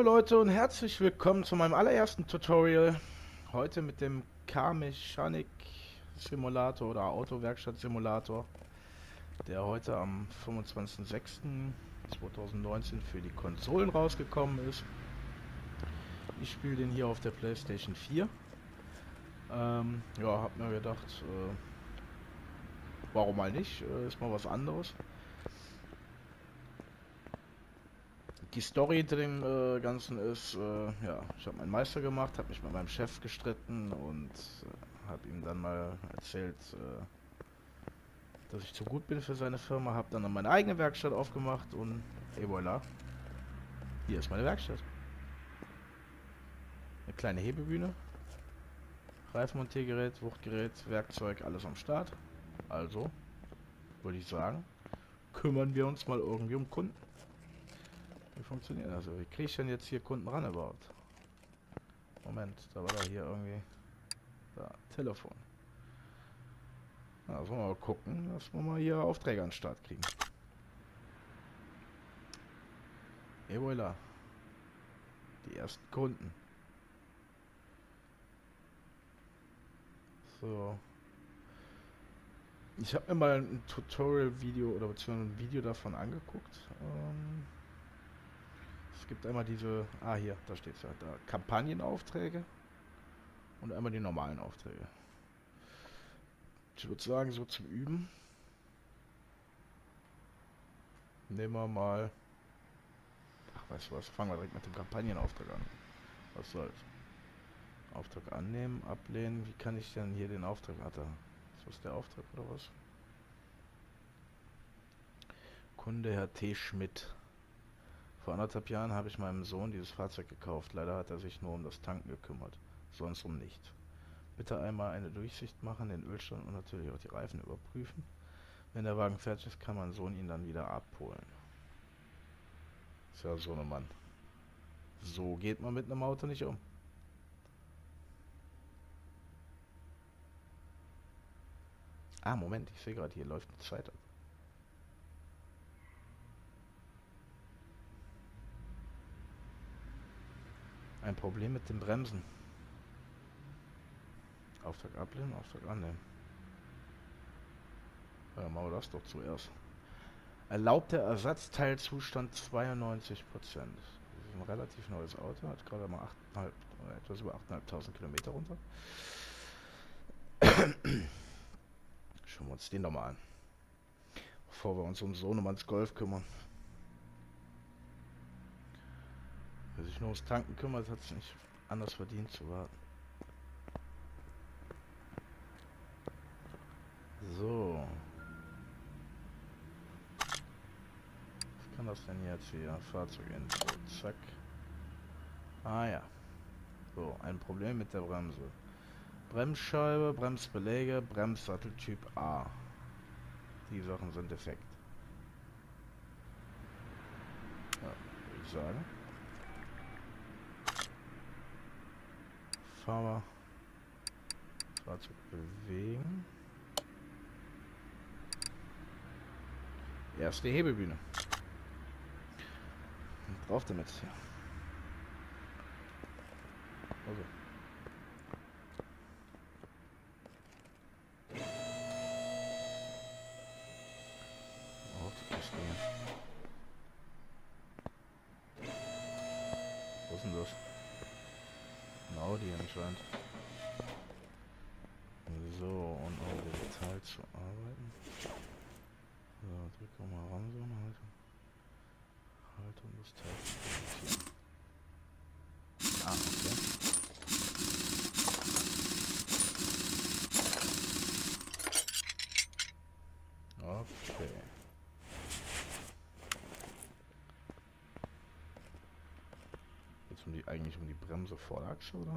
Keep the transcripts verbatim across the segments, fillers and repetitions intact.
Leute und herzlich willkommen zu meinem allerersten Tutorial. Heute mit dem Car-Mechanik Simulator oder Autowerkstatt Simulator, der heute am fünfundzwanzigsten sechsten zweitausendneunzehn für die Konsolen rausgekommen ist. Ich spiele den hier auf der PlayStation vier. Ähm, ja, hab mir gedacht, äh, warum mal nicht? Äh, ist mal was anderes. Die Story hinter dem äh, Ganzen ist, äh, ja, ich habe meinen Meister gemacht, habe mich mit meinem Chef gestritten und äh, habe ihm dann mal erzählt, äh, dass ich zu gut bin für seine Firma, habe dann meine eigene Werkstatt aufgemacht und et voilà, hier ist meine Werkstatt. Eine kleine Hebebühne, Reifenmontiergerät, Wuchtgerät, Werkzeug, alles am Start. Also, würde ich sagen, kümmern wir uns mal irgendwie um Kunden. Wie funktioniert das? Also, wie kriege ich denn jetzt hier Kunden ran überhaupt? Moment, da war doch hier irgendwie... Da, Telefon. Na, also mal gucken, dass wir mal hier Aufträge an den Start kriegen. Et voilà. Die ersten Kunden. So. Ich habe mir mal ein Tutorial-Video oder beziehungsweise ein Video davon angeguckt. Ähm, es gibt einmal diese... Ah, hier, da steht es ja. Da Kampagnenaufträge und einmal die normalen Aufträge. Ich würde sagen, so zum Üben. Nehmen wir mal... Ach, weißt du was? Fangen wir direkt mit dem Kampagnenauftrag an. Was soll's? Auftrag annehmen, ablehnen. Wie kann ich denn hier den Auftrag... Hat er... Ist das der Auftrag oder was? Kunde Herr T. Schmidt. Vor anderthalb Jahren habe ich meinem Sohn dieses Fahrzeug gekauft. Leider hat er sich nur um das Tanken gekümmert. Sonst um nichts. Bitte einmal eine Durchsicht machen, den Ölstand und natürlich auch die Reifen überprüfen. Wenn der Wagen fertig ist, kann mein Sohn ihn dann wieder abholen. Ist ja so ein Mann. So geht man mit einem Auto nicht um. Ah, Moment, ich sehe gerade, hier läuft eine Zeit ab. Ein Problem mit den Bremsen. Auftrag ablehnen, Auftrag annehmen. Ja, machen wir das doch zuerst. Erlaubter Ersatzteilzustand zweiundneunzig Prozent. Das ist ein relativ neues Auto, hat gerade mal achteinhalb, etwas über achttausendfünfhundert Kilometer runter. Schauen wir uns den nochmal an. Bevor wir uns um Sohnemanns Golf kümmern. Wer sich nur ums Tanken kümmert, hat es nicht anders verdient zu warten. So. Was kann das denn jetzt hier? Fahrzeuginfo. Zack. Ah ja. So, ein Problem mit der Bremse. Bremsscheibe, Bremsbeläge, Bremssatteltyp A. Die Sachen sind defekt. Ja, würde ich sagen. Fahren wir. Fahrzeug bewegen. Erste Hebebühne. Drauf damit. Also. Auf die Kiste hier. Was ist denn das? Ein Audi anscheinend. So, und auch Detail zu arbeiten. So, drück mal ran, so eine Haltung. Haltung des Teils. Ah, okay. Okay. Jetzt um die, eigentlich um die Bremse Vorderachse, oder?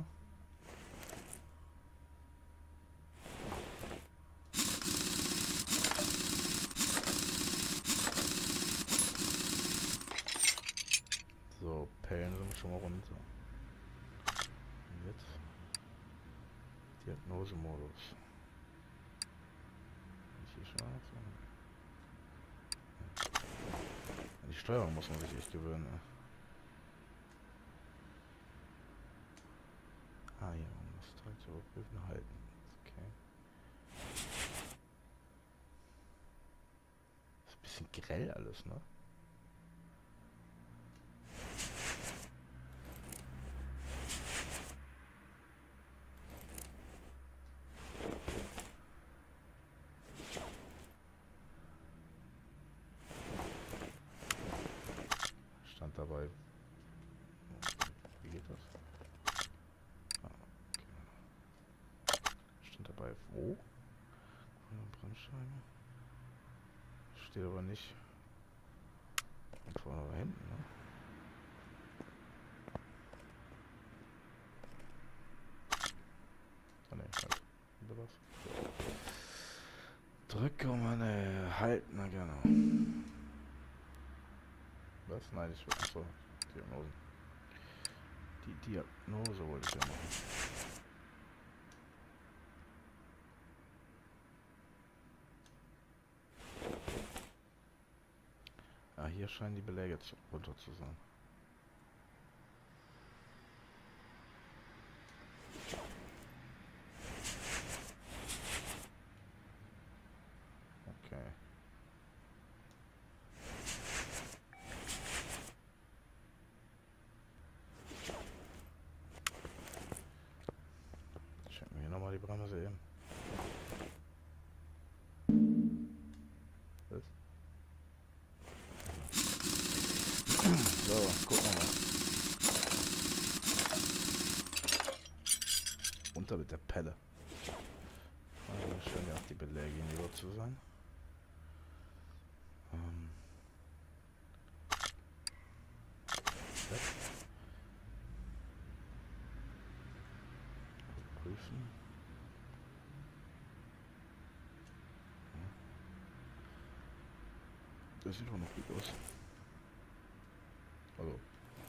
So, Pellen sind schon mal runter. Und jetzt Diagnosemodus. Hier schon An die Steuerung muss man sich echt gewöhnen. Ne? Ah ja, man muss halt so Öfen halten. Okay. Ist ein bisschen grell alles, ne? Stand dabei. Wie geht das? Ah, okay. Stand dabei wo? Bremsscheibe. Steht aber nicht. Und vorne oder hinten, ne? Ah ne, halt. Oder was? Drücke um eine halten, na genau. Was? Nein, ich will. Achso, Diagnosen. Die Diagnose wollte ich ja machen. Ah, hier scheinen die Beläge zu, runter zu sein. Okay. Checken wir hier nochmal die Bremse eben. Was? So, gucken wir mal. Runter mit der Pelle. Also scheinen ja auch die Beläge hinüber zu sein. Ähm. Prüfen. Das sieht doch noch gut aus. Also.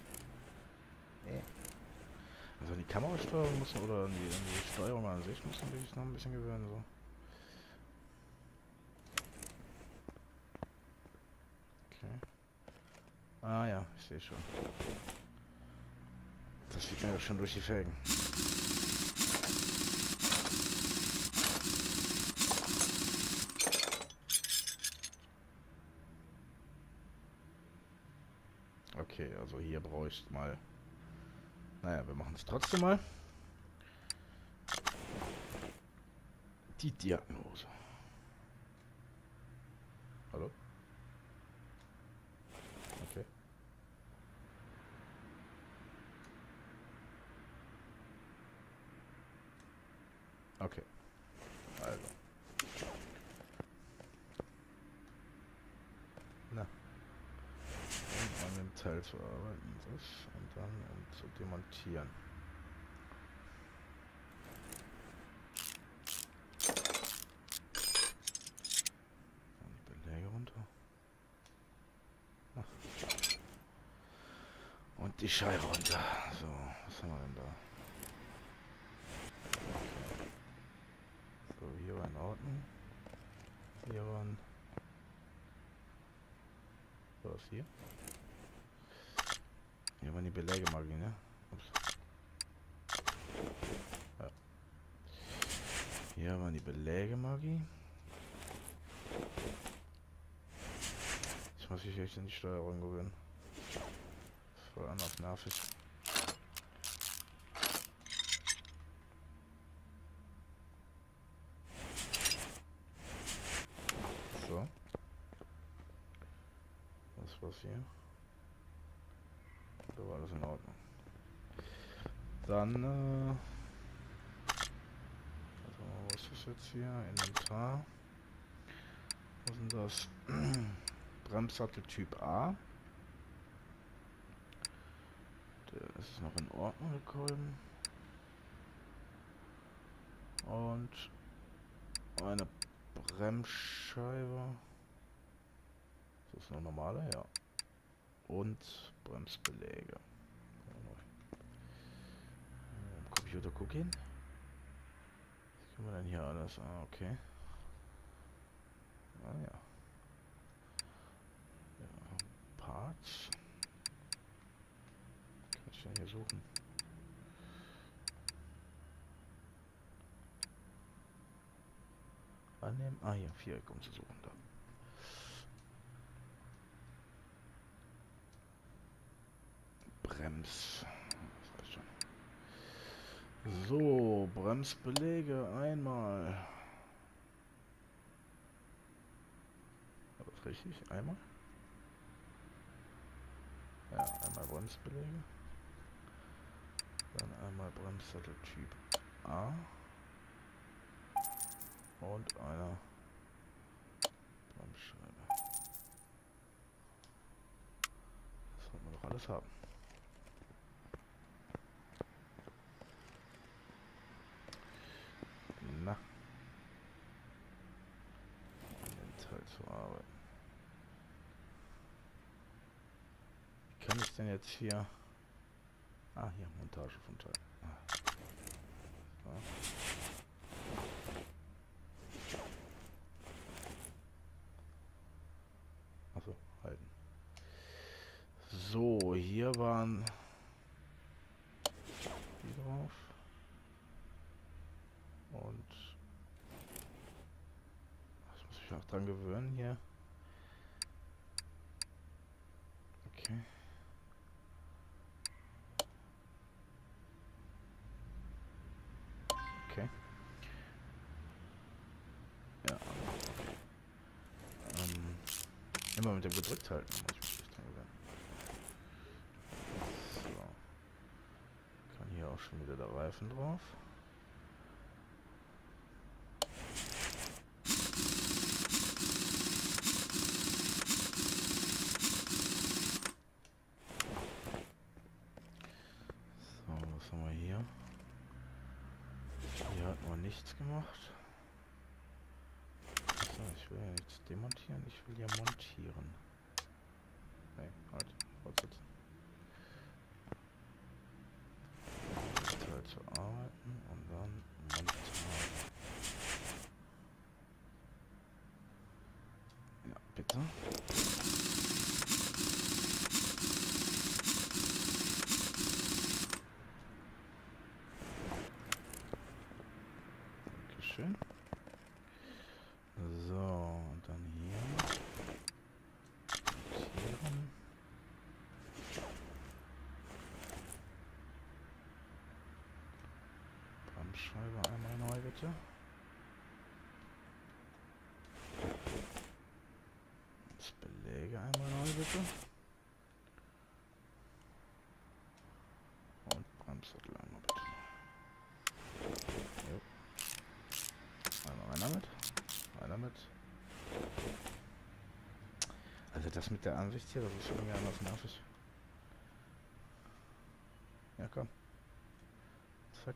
Also an die Kamerasteuerung muss man, oder an die, an die Steuerung an sich muss man sich noch ein bisschen gewöhnen. So. Okay. Ah ja, ich sehe schon. Das sieht man ja schon durch die Felgen. Okay, also hier brauche ich mal. Naja, wir machen es trotzdem mal. Die Diagnose. Hallo? Okay. Okay. Also. Na. Um an dem Teil zu arbeiten. Das und dann um zu demontieren. Und die Scheibe runter. So, was haben wir denn da? Okay. So, hier war in Ordnung. Hier waren... Was hier? Hier waren die Beläge-Magie, ne? Ups. Ja. Hier waren die Beläge-Magie. Ich muss mich echt in die Steuerung gewöhnen. Voll anders nervig. So. Was war's hier? Da war alles in Ordnung. Dann, äh... also, was ist das jetzt hier? Inventar. Was ist denn das? Bremssattel Typ A. Der ist noch in Ordnung gekommen. Und eine Bremsscheibe. Das ist eine normale, ja. Und Bremsbeläge. Computer gucken. Was können wir denn hier alles? Ah, okay. Ah ja. Ja, Parts. Kann ich denn hier suchen? annehmen. Ah, hier, Viereck um zu suchen. Da. Brems. Das reicht schon. So, Bremsbeläge einmal. Das ist richtig, einmal. Ja, einmal Bremsbeläge. Dann einmal Bremssattel Typ A. Und einer Bremsscheibe. Das sollten wir doch alles haben. Na. An dem Teil zu arbeiten. Wie kann ich denn jetzt hier... Ah, hier, Montage von Teil. Ah. So. Achso, halten. So, hier waren die drauf. Und das muss ich auch dran gewöhnen hier. Okay. Okay. Ja. Ähm, immer mit dem gedrückt halten, muss ich mich dran gewöhnen. So. Kann hier auch schon wieder der Reifen drauf. So, was haben wir hier? Hier hat man nichts gemacht. So, ich will ja nichts demontieren, ich will ja montieren. Ne, halt, fortsetzen. Teil zu arbeiten und dann montieren. Ja, bitte. Dankeschön. So, und dann hier. Montieren. Bremsscheibe einmal neu, bitte. Das Beläge einmal neu, bitte. Und Bremssattel einmal, bitte. Jo. Einmal rein damit. Rein damit. Also das mit der Ansicht hier, das ist schon irgendwie anders nervig. Ja, komm. Zack.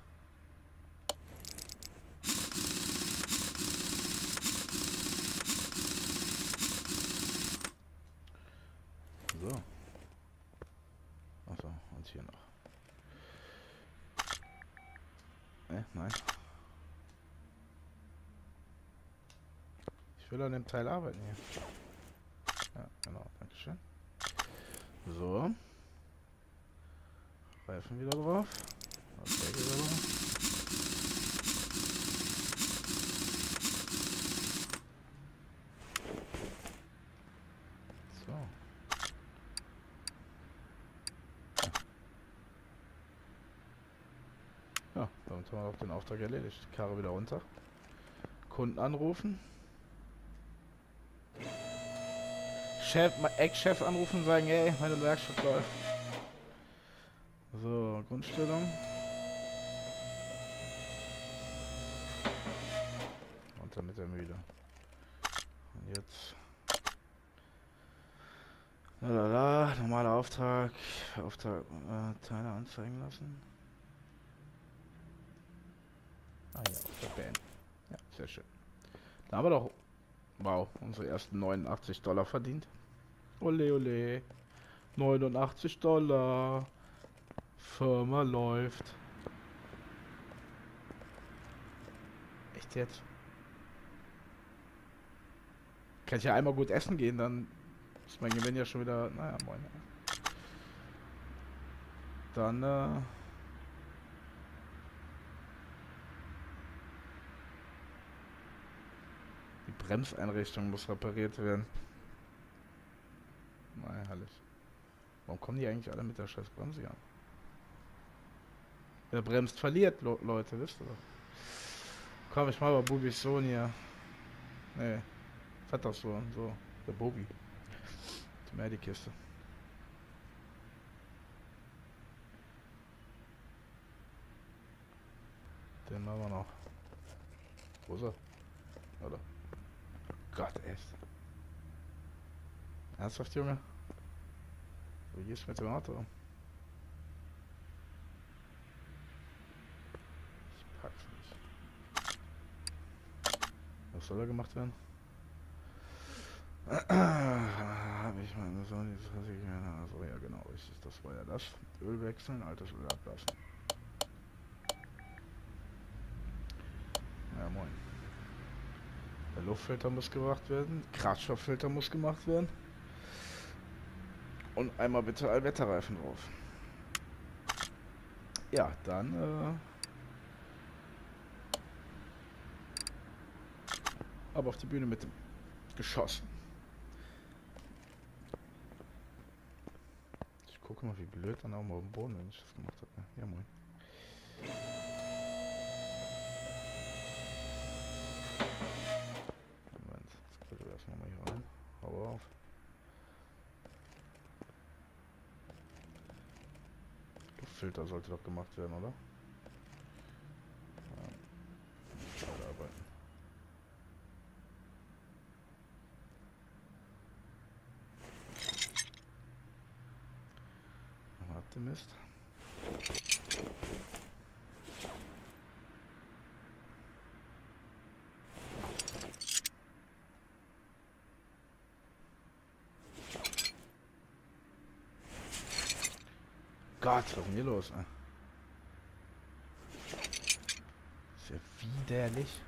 So. Achso, und hier noch. Ne, nein. Ich will an dem Teil arbeiten hier. Ja, genau, dankeschön. So. Reifen wieder drauf. Okay, wieder drauf. So. Ja, damit haben wir auch den Auftrag erledigt. Karre wieder runter. Kunden anrufen. Chef, Ex-Chef anrufen und sagen, ey, meine Werkstatt läuft. So, Grundstellung. Runter mit der Mühle. Und jetzt. Lalala, normaler Auftrag. Auftrag, äh, Teile anzeigen lassen. Ah ja, Auftrag beenden. Ja, sehr schön. Da haben wir doch, wow, unsere ersten neunundachtzig Dollar verdient. Ole, ole. neunundachtzig Dollar. Firma läuft. Echt jetzt? Kann ich ja einmal gut essen gehen, dann ist mein Gewinn ja schon wieder, naja, moin. Dann, äh... Bremseinrichtung muss repariert werden. Nein, herrlich. Warum kommen die eigentlich alle mit der scheiß Bremse an? Wer bremst, verliert, Lo Leute, wisst ihr doch. Komm, ich mach mal Bubis Sohn hier. Nee, Vetters Sohn, so. Der Bubi. Zum her die Kiste. Den machen wir noch. Wo ist er? Oder? Gott, echt. Ernsthaft, Junge? Du gehst mit dem Auto. Ich pack's nicht. Was soll da gemacht werden? Habe ich meine so dieses was ich gerne. Also ja genau, richtig. Das war ja das. Öl wechseln, altes Öl ablassen. Ja moin. Der Luftfilter muss gemacht werden. Kraftstofffilter muss gemacht werden. Und einmal bitte Allwetterreifen drauf. Ja, dann äh, aber auf die Bühne mit dem Geschoss. Ich gucke mal, wie blöd dann auch mal auf dem Boden, wenn ich das gemacht habe. Ja, moin. Moment, jetzt gucke ich erstmal mal hier rein. Hau auf. Luftfilter sollte doch gemacht werden, oder? Ja. Arbeiten. Warte, Mist. Gott, was ist denn hier los? Ey? Ist ja widerlich.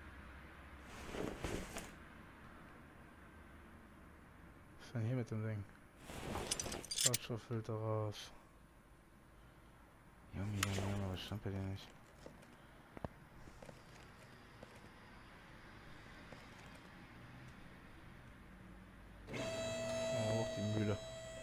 Was ist denn hier mit dem Ding? Kraftstofffilter raus. Junge, Junge, Junge, was stand bei dir nicht? Oh, hoch die Mühle.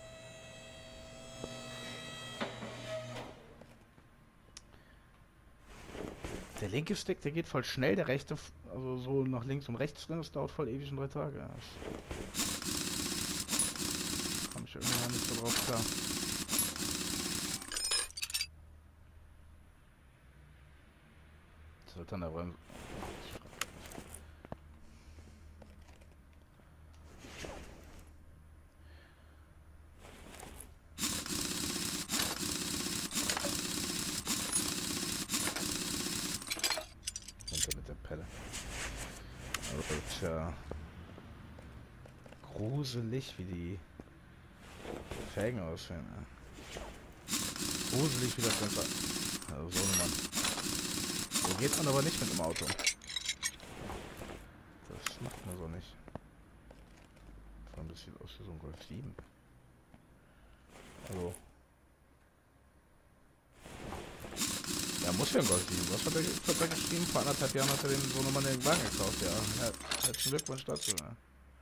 Der linke Stick, der geht voll schnell, der rechte, also so nach links und rechts drin, das dauert voll ewig in drei Tage. Ja, das komm ich irgendwie nicht so drauf klar. Das wird dann der Bremse. Mit der Pelle. Also, tja. Gruselig, wie die Felgen aussehen. Ja. Gruselig, wie das Ganze. Also, so eine Mann. So geht man aber nicht mit dem Auto. Das macht man so nicht. Vor allem, das sieht aus wie so ein Golf sieben. Also. Ja, muss ja ein Golf sieben. Was hat er, hat er geschrieben? Vor anderthalb Jahren hat er den so nochmal den Wagen gekauft. Ja, ja, herzlichen Glückwunsch dazu. Ja.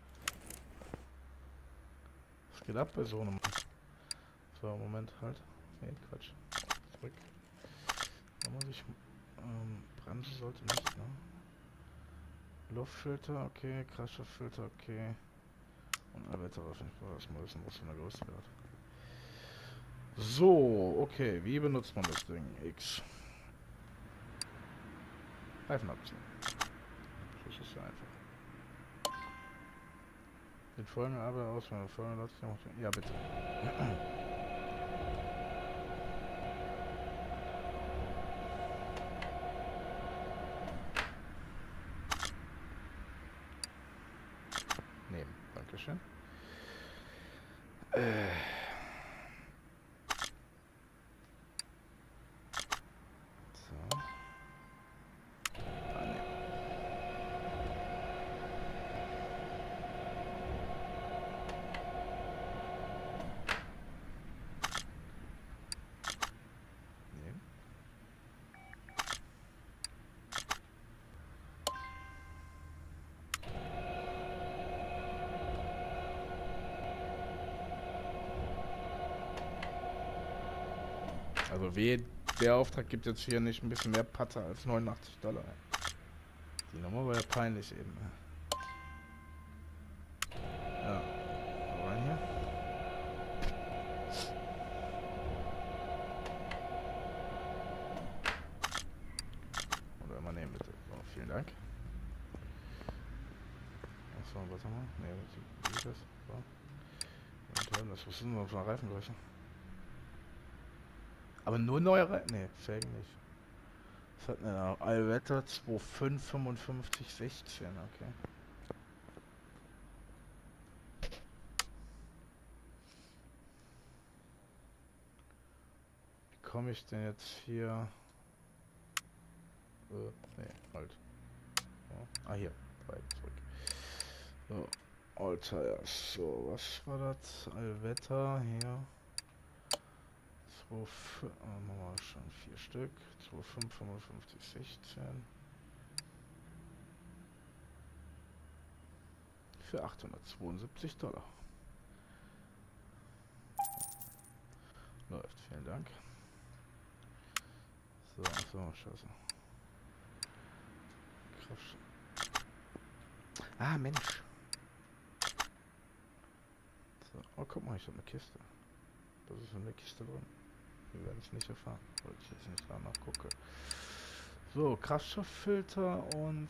Was geht ab bei so einem? So, Moment, halt. Nee, Quatsch. Zurück. Da muss ich. Ähm, Bremse sollte nicht, ne? Luftfilter, okay. Kraftstofffilter, okay. Und Allwetterreifen. Ich brauche erstmal wissen, was für eine Größe wird. So, okay. Wie benutzt man das Ding? X. Reifen abziehen. Das ist ja einfach. Den folgenden Arbeit aus, wenn folgende Leute. Ja, bitte. Nehmen. Dankeschön. Äh. Also weh, der Auftrag gibt jetzt hier nicht ein bisschen mehr Patte als neunundachtzig Dollar. Die Nummer war ja peinlich eben. Ja. Rein hier. Oder immer nehmen bitte. So, vielen Dank. Achso, was haben wir? Ne, was ist das? So. Das was sind noch Reifengröße. Aber nur neue Reifen? Ne, Felgen nicht. Was hat denn da? Allwetter zwei fünf fünfundfünfzig sechzehn, okay. Wie komme ich denn jetzt hier? Äh, ne, halt. So. Ah, hier. Drei zurück. So. Alter, ja. So, was war das? Allwetter hier. zwei, oh, machen wir schon vier Stück. zwei fünf fünfundfünfzig sechzehn. Für achthundertzweiundsiebzig Dollar. Läuft, vielen Dank. So, so, scheiße. Kraft. Ah, Mensch. So, oh, guck mal, ich habe eine Kiste. Was ist in der Kiste drin? Wir werden es nicht erfahren, weil ich jetzt nicht danach gucke. So, Kraftstofffilter und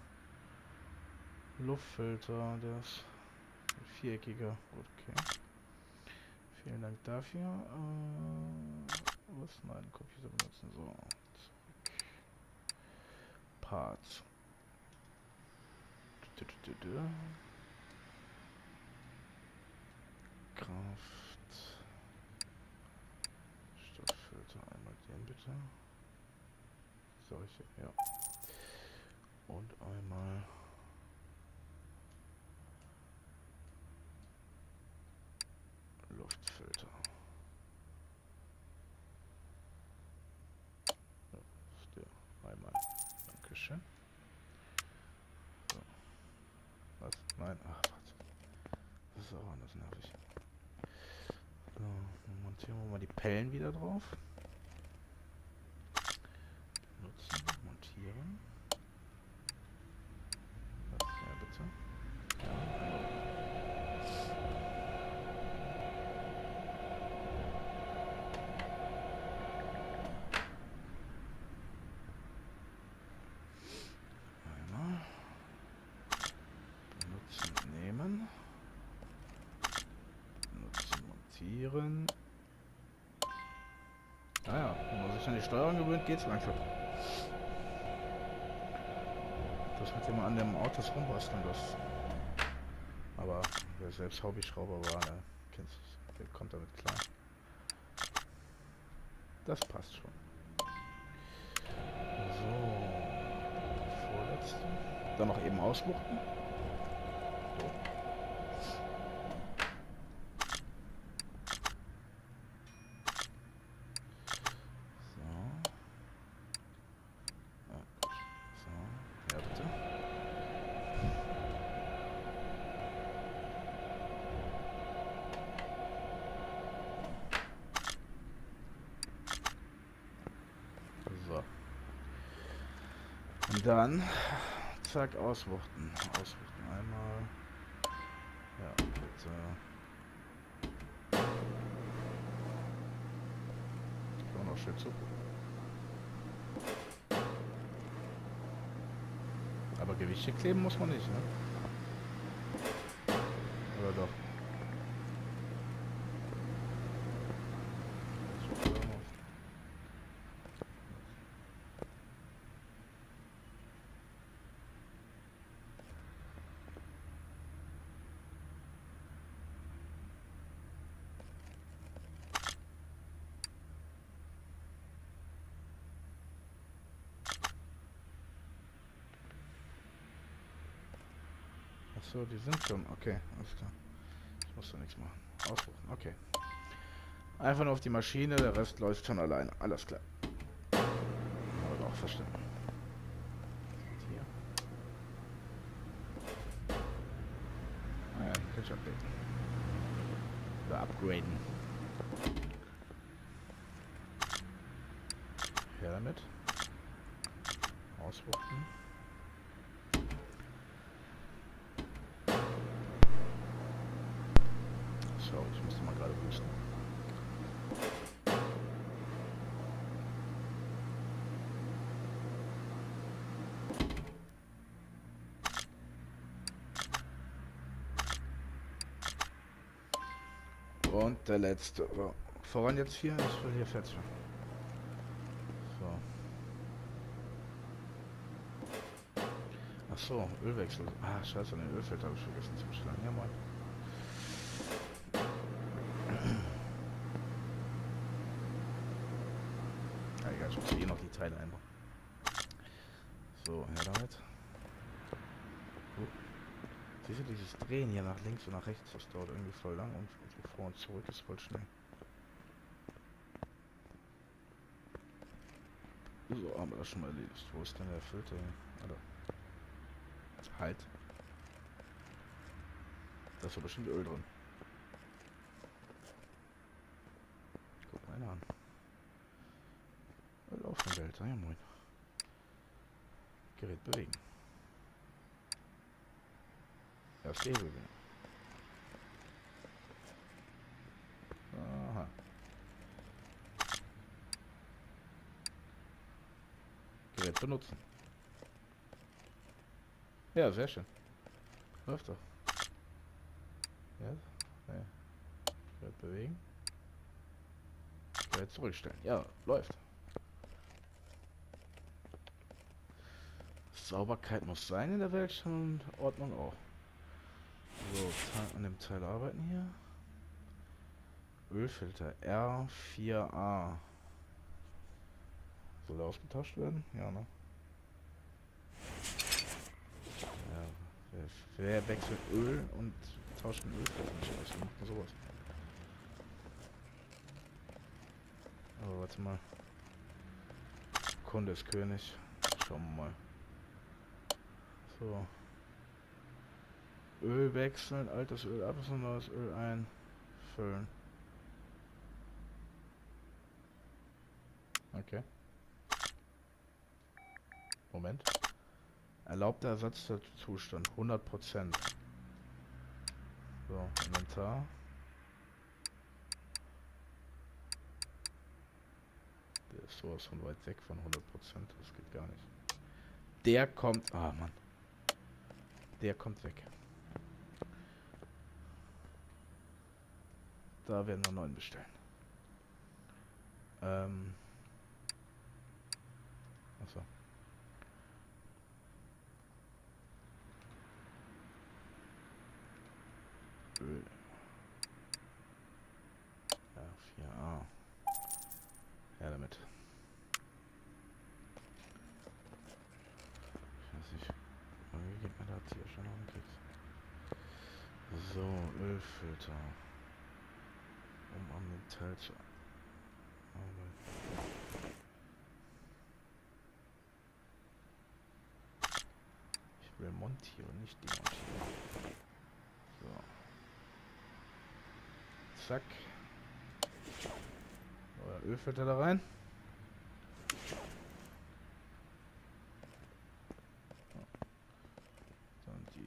Luftfilter, das viereckige. Okay. Vielen Dank dafür. Äh, was? Nein, Computer benutzen. So. Zurück. Parts. Du, du, du, du. Kraft. Stofffilter. Einmal den bitte. Solche, ja. Und einmal. Luftfilter. Ja, ist der. Einmal. Dankeschön. So. Was? Nein. Ach, was? Das ist auch anders nervig. So, dann montieren wir mal die Pellen wieder drauf. Nutzen, montieren. Was? Ja, bitte. Ja. Naja, wenn man sich an die Steuerung gewöhnt, geht's langsam. Das hat immer an dem Autos rumbasteln, das. Aber wer selbst Hobbyschrauber war, der kennt es, der kommt damit klar. Das passt schon. So. Vorletzte. Dann noch eben ausbuchten. So. Und dann, zack, auswuchten. Auswuchten einmal. Ja, bitte. Ich kann noch schön zu. Aber Gewichte kleben muss man nicht, ne? Oder doch? So, die sind schon. Okay, alles klar. Ich muss da nichts machen. Ausrufen, okay. Einfach nur auf die Maschine, der Rest läuft schon alleine. Alles klar. Aber auch verstanden. Hier. Ah ja, kann ich updaten. Oder upgraden. Her damit. Auswuchten. So, ich musste mal gerade boosten. Und der letzte. So. Voran jetzt hier, ich will hier fertig machen. So. Ach so, Ölwechsel. Ah, scheiße, den Ölfilter habe ich vergessen zu bestellen. Ja, moin. Ja, egal, ich muss eh noch die Teile einbauen. So, her damit. Gut. Siehst du, dieses Drehen hier nach links und nach rechts, das dauert irgendwie voll lang und so vor und zurück ist voll schnell. So, haben wir das schon mal erledigt. Wo ist denn der Filter hier? Alter. Halt. Da ist doch bestimmt Öl drin. Guck mal einer an. Öl auf dem Welt, ja moin. Gerät bewegen. Erst Hebel. Aha. Gerät benutzen. Ja, sehr schön. Läuft doch. Ja. Ja. Gerät bewegen. Gerät zurückstellen. Ja, läuft. Sauberkeit muss sein in der Werkstatt und Ordnung auch. So, an dem Teil arbeiten hier. Ölfilter R vier A. Soll der ausgetauscht werden? Ja, ne? Ja, wer, wer wechselt Öl und tauscht den Ölfilter nicht aus? Wie macht man sowas? Aber warte mal. Kunde ist König. Schauen wir mal. So. Öl wechseln, altes Öl ab, neues Öl einfüllen. Okay. Moment. Erlaubter Ersatzzustand hundert Prozent. So, Inventar. Der ist sowas von weit weg von hundert Prozent. Das geht gar nicht. Der kommt... Ah, Mann. Der kommt weg. Da werden wir neuen bestellen. Ähm... Achso. Öl. R vier A. Ja, damit. Ich weiß nicht. Wie geht man das hier schon auf den Keks? So, Ölfilter. Um am Metall zu arbeiten. Ich will montieren, nicht demontieren. So. Zack. Euer Ölfilter da rein. Dann die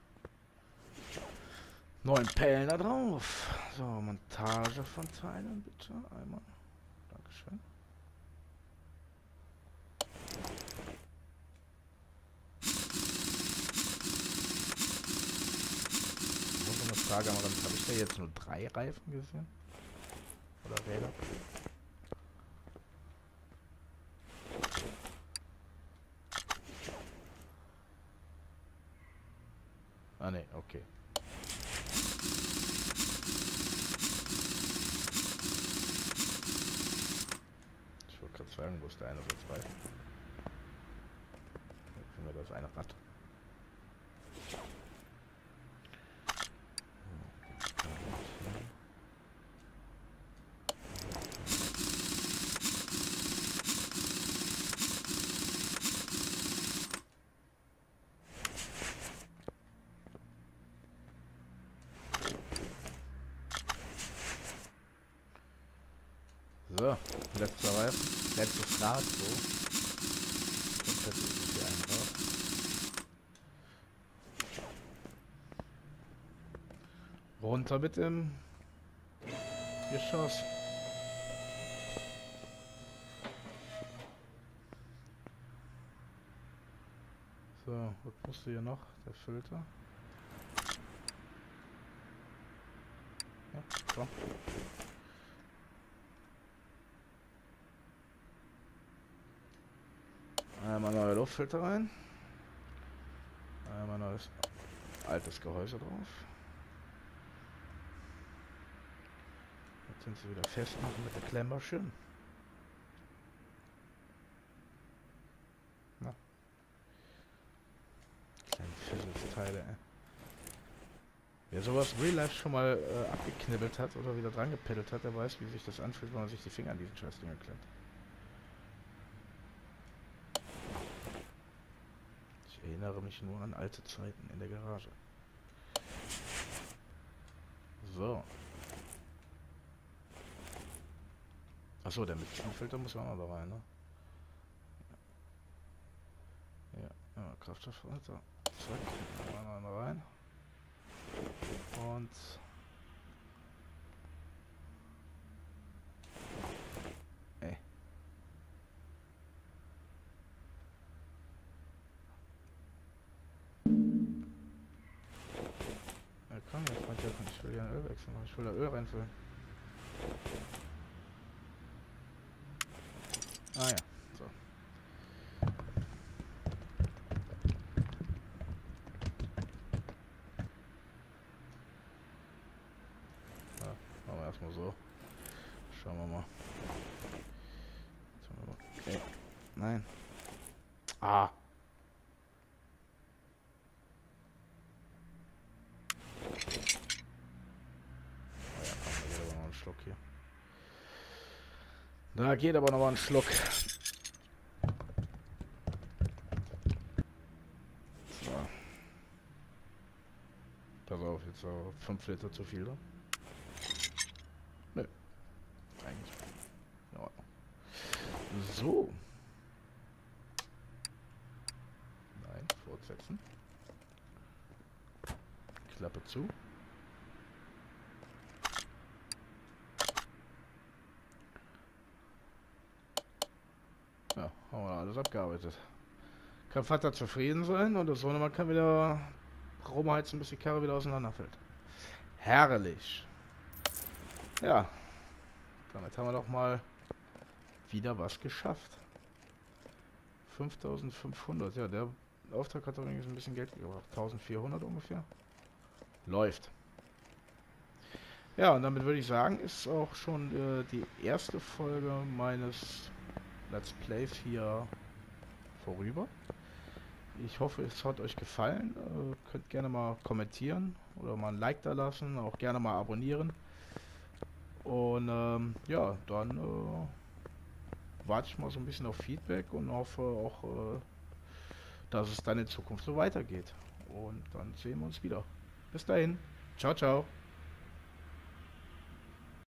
neuen Pellen da drauf. So, Montage von Teilen bitte. Einmal. Dankeschön. Nur so eine Frage, aber dann habe ich da jetzt nur drei Reifen gesehen? Oder Räder? Ah ne, okay. Ich wollte gerade sagen, wo ist der eine oder zwei? Dann können wir das eine Rad. So. So, letzter Reifen, letztes Rad, so. Komplett ist es hier einfach. Runter mit dem Geschoss. So, was musst du hier noch? Der Filter. Ja, komm. Einmal neue Luftfilter rein. Einmal neues altes Gehäuse drauf. Jetzt sind sie wieder festmachen mit der Klemmer schön. Na. Kleine Fisselsteile, ey. Wer sowas Real Life schon mal äh, abgeknibbelt hat oder wieder dran gepeddelt hat, der weiß, wie sich das anfühlt, wenn man sich die Finger an diesen Scheißdinger klemmt. Ich erinnere mich nur an alte Zeiten in der Garage. So. Achso, der Mittelfilter muss ja auch noch da rein, ne? Ja, ja, Kraftstofffilter. Zack, einmal rein. Und ey. Ja komm, jetzt kann ich, ich will ja ein Öl wechseln, ich will da Öl reinfüllen. Ah ja, so. Ja, machen wir erstmal so. Schauen wir mal. Okay. Nein. Ah. Schluck hier. Da geht aber noch mal ein Schluck. So. Pass auf, jetzt so fünf Liter zu viel, ne? Nö. Eigentlich. In Ordnung. So. Nein, fortsetzen. Klappe zu. Ja, haben wir alles abgearbeitet. Kann Vater zufrieden sein und der Sohnemann kann wieder rumheizen, bis die Karre wieder auseinanderfällt. Herrlich. Ja, damit haben wir doch mal wieder was geschafft. fünftausendfünfhundert, ja, der Auftrag hat übrigens ein bisschen Geld gebracht. eintausendvierhundert ungefähr. Läuft. Ja, und damit würde ich sagen, ist auch schon äh, die erste Folge meines Let's Plays hier vorüber. Ich hoffe, es hat euch gefallen. Äh, könnt gerne mal kommentieren oder mal ein Like da lassen, auch gerne mal abonnieren. Und ähm, ja, dann äh, warte ich mal so ein bisschen auf Feedback und hoffe auch, äh, dass es dann in Zukunft so weitergeht. Und dann sehen wir uns wieder. Bis dahin. Ciao, ciao.